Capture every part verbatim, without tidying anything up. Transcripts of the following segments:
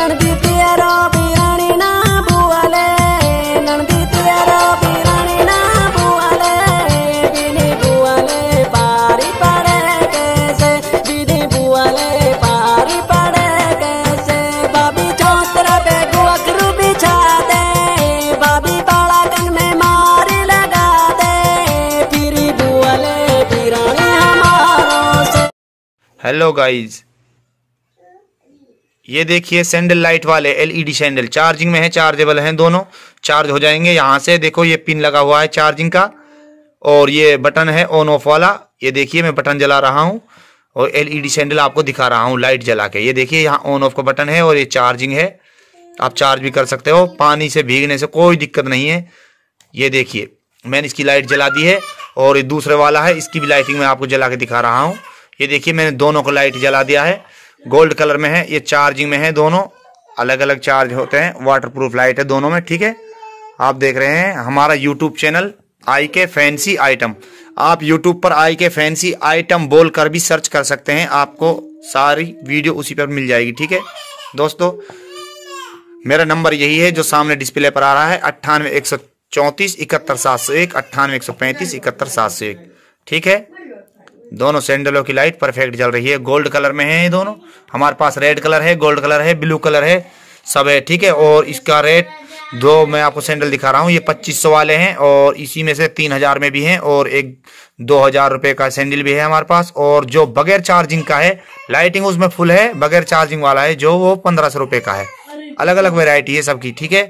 नंदी तेरा बिरानी ना बुआले, नंदी तेरा बिरानी ना बुआले, बिनी बुआले पारी पड़े कैसे, बिनी बुआले पारी पड़े कैसे। बाबी चौतरा पे गुअकरू बिछा दे, बाबी बाड़ा कन में मारी लगा दे, फिरी बुआले बिरानी हमारों से। हेलो गाइज, ये देखिए सैंडल लाइट वाले एलईडी सैंडल चार्जिंग में है, चार्जेबल हैं दोनों, चार्ज हो जाएंगे। यहाँ से देखो ये पिन लगा हुआ है चार्जिंग का, और ये बटन है ऑन ऑफ वाला। ये देखिए मैं बटन जला रहा हूँ और एलईडी सैंडल आपको दिखा रहा हूँ लाइट जला के। ये देखिए यहाँ ऑन ऑफ का बटन है और ये चार्जिंग है, आप चार्ज भी कर सकते हो, पानी से भीगने से कोई दिक्कत नहीं है। ये देखिए मैंने इसकी लाइट जला दी है, और ये दूसरे वाला है, इसकी भी लाइटिंग मैं आपको जला के दिखा रहा हूँ। ये देखिए मैंने दोनों को लाइट जला दिया है, गोल्ड कलर में है, ये चार्जिंग में है, दोनों अलग अलग चार्ज होते हैं, वाटरप्रूफ लाइट है दोनों में, ठीक है। आप देख रहे हैं हमारा यूट्यूब चैनल आई के फैंसी आइटम। आप यूट्यूब पर आई के फैंसी आइटम बोल कर भी सर्च कर सकते हैं, आपको सारी वीडियो उसी पर मिल जाएगी, ठीक है दोस्तों। मेरा नंबर यही है जो सामने डिस्प्ले पर आ रहा है, अट्ठानवे एक सौ चौंतीस इकहत्तर सात सौ एक, अट्ठानवे एक सौ पैंतीस इकहत्तर सात सौ एक, ठीक है। दोनों सैंडलों की लाइट परफेक्ट जल रही है, गोल्ड कलर में है ये दोनों। हमारे पास रेड कलर है, गोल्ड कलर है, ब्लू कलर है, सब है, ठीक है। और इसका रेट दो मैं आपको सैंडल दिखा रहा हूँ, ये पच्चीस सौ वाले हैं, और इसी में से तीन हजार में भी हैं, और एक दो हजार रुपये का सैंडल भी है हमारे पास। और जो बगैर चार्जिंग का है, लाइटिंग उसमें फुल है, बगैर चार्जिंग वाला है जो वो पंद्रह सौ रुपये का है। अलग अलग वेरायटी है सबकी, ठीक है।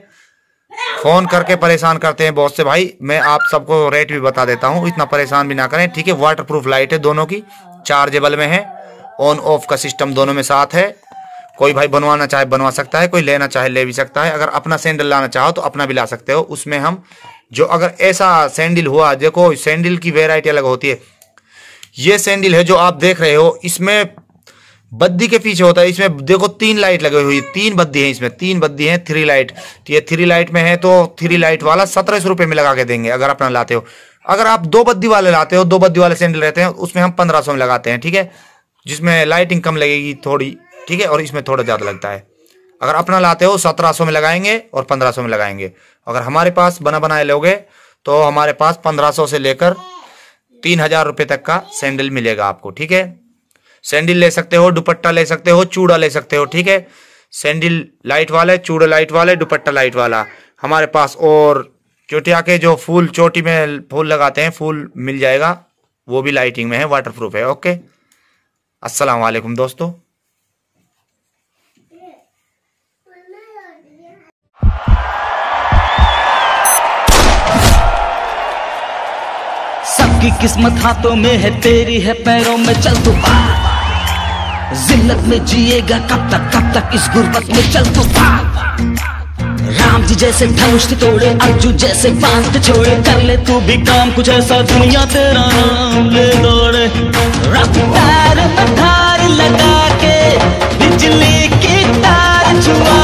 फोन करके परेशान करते हैं बहुत से भाई, मैं आप सबको रेट भी बता देता हूँ, इतना परेशान भी ना करें, ठीक है। वाटरप्रूफ लाइट है दोनों की, चार्जेबल में है, ऑन ऑफ का सिस्टम दोनों में साथ है। कोई भाई बनवाना चाहे बनवा सकता है, कोई लेना चाहे ले भी सकता है। अगर अपना सैंडल लाना चाहो तो अपना भी ला सकते हो, उसमें हम जो अगर ऐसा सैंडल हुआ, देखो सैंडल की वेरायटी अलग होती है। ये सैंडल है जो आप देख रहे हो, इसमें बद्दी के पीछे होता है, इसमें देखो तीन लाइट लगी हुई है, तीन बद्दी है इसमें, तीन बद्दी है, थ्री लाइट। तो ये थ्री लाइट में है, तो थ्री लाइट वाला सत्रह सौ रुपये में लगा के देंगे अगर अपना लाते हो। अगर आप दो बद्दी वाले लाते हो, दो बद्दी वाले सैंडल रहते हैं, उसमें हम पंद्रह सौ में लगाते हैं, ठीक है, जिसमें लाइटिंग कम लगेगी थोड़ी, ठीक है, और इसमें थोड़ा ज़्यादा लगता है। अगर अपना लाते हो सत्रह सौ में लगाएंगे और पंद्रह सौ में लगाएंगे। अगर हमारे पास बना बनाए लोगे तो हमारे पास पंद्रह सौ से लेकर तीन हजार रुपये तक का सैंडल मिलेगा आपको, ठीक है। सैंडल ले सकते हो, दुपट्टा ले सकते हो, चूड़ा ले सकते हो, ठीक है। सैंडल लाइट वाले, चूड़ा लाइट वाले, दुपट्टा लाइट वाला हमारे पास। और चोटिया के जो फूल, चोटी में फूल लगाते हैं, फूल मिल जाएगा, वो भी लाइटिंग में है, वाटरप्रूफ है, ओके। अस्सलाम वालेकुम दोस्तों। सबकी किस्मत हाथों में है, तेरी है पैरों में, चल तू भाग। जिल्लत में जिएगा कब तक, कब तक इस गुर्बत में, चल तू भाग। राम जी जैसे धनुष तोड़े, अर्जुन जैसे बांध छोड़े, कर ले तू भी काम कुछ ऐसा, दुनिया तेरा नाम ले दौड़े। रफ्तार में धार लगा के बिजली की तार छुआ